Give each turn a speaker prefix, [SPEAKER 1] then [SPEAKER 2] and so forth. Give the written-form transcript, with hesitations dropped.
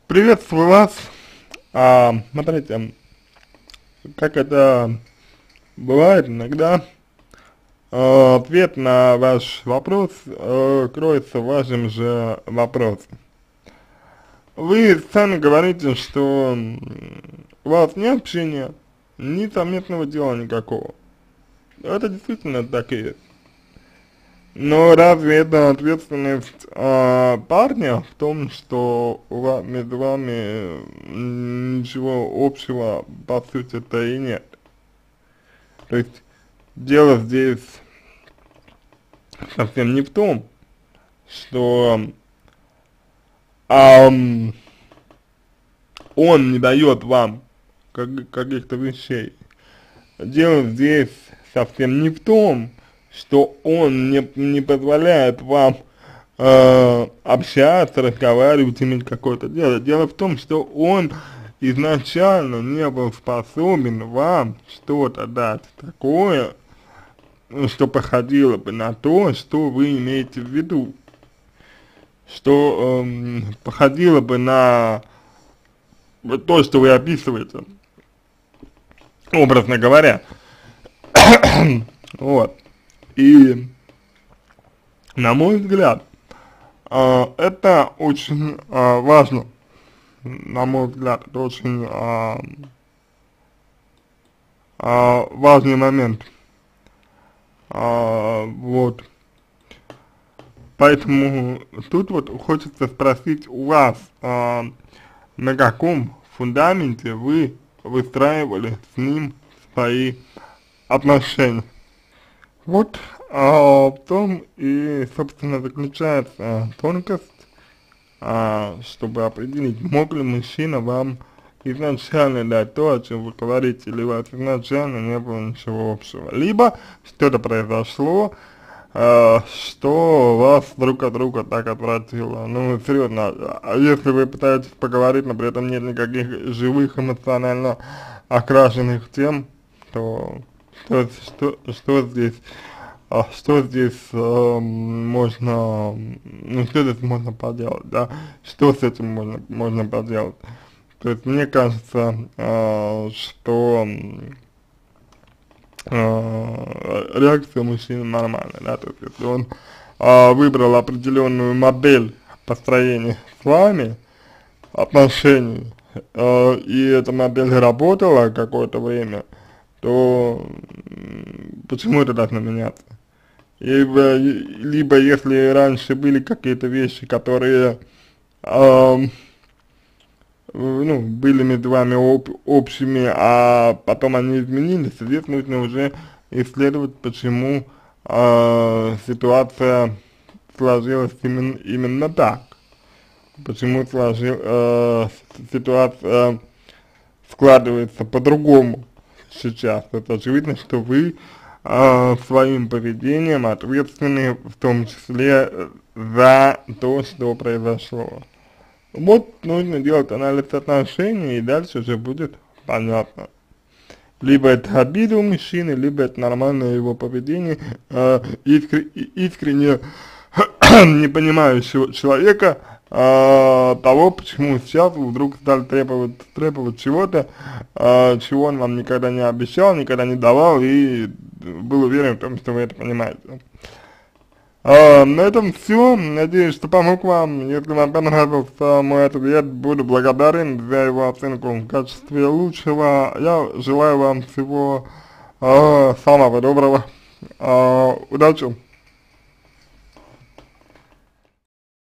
[SPEAKER 1] Приветствую вас. Смотрите, как это бывает иногда, ответ на ваш вопрос кроется в вашем же вопросе. Вы сами говорите, что у вас нет общения, ни совместного дела никакого. Это действительно так и есть. Но разве это ответственность парня в том, что между вами ничего общего по сути-то и нет? То есть дело здесь совсем не в том, что он не дает вам каких-то вещей. Дело здесь совсем не в том, что он не позволяет вам общаться, разговаривать, иметь какое-то дело. Дело в том, что он изначально не был способен вам что-то дать такое, что походило бы на то, что вы имеете в виду, что походило бы на то, что вы описываете, образно говоря. Вот. И, на мой взгляд, это очень важно, на мой взгляд, это очень важный момент, вот. Поэтому тут вот хочется спросить у вас, на каком фундаменте вы выстраивали с ним свои отношения. Вот в том и, собственно, заключается тонкость, чтобы определить, мог ли мужчина вам изначально дать то, о чем вы говорите, или у вас изначально не было ничего общего. Либо что-то произошло, что вас друг от друга так отвратило. Ну, серьезно, если вы пытаетесь поговорить, но при этом нет никаких живых, эмоционально окрашенных тем, то что здесь можно, ну, что здесь можно поделать, да, что с этим можно поделать. То есть мне кажется, что реакция мужчины нормальная, да, то есть если он выбрал определенную модель построения с вами отношений, и эта модель работала какое-то время, то почему это должно меняться? Либо если раньше были какие-то вещи, которые ну, были между вами общими, а потом они изменились, здесь нужно уже исследовать, почему ситуация сложилась именно так, почему ситуация складывается по-другому сейчас. Это очевидно, что вы своим поведением ответственны в том числе за то, что произошло. Вот нужно делать анализ отношений, и дальше уже будет понятно. Либо это обида у мужчины, либо это нормальное его поведение искренне не понимающего человека, того, почему сейчас вы вдруг стали требовать чего-то, чего он вам никогда не обещал, никогда не давал, и был уверен в том, что вы это понимаете. На этом все. Надеюсь, что помог вам. Если вам понравился мой ответ, буду благодарен за его оценку в качестве лучшего. Я желаю вам всего самого доброго. Удачи!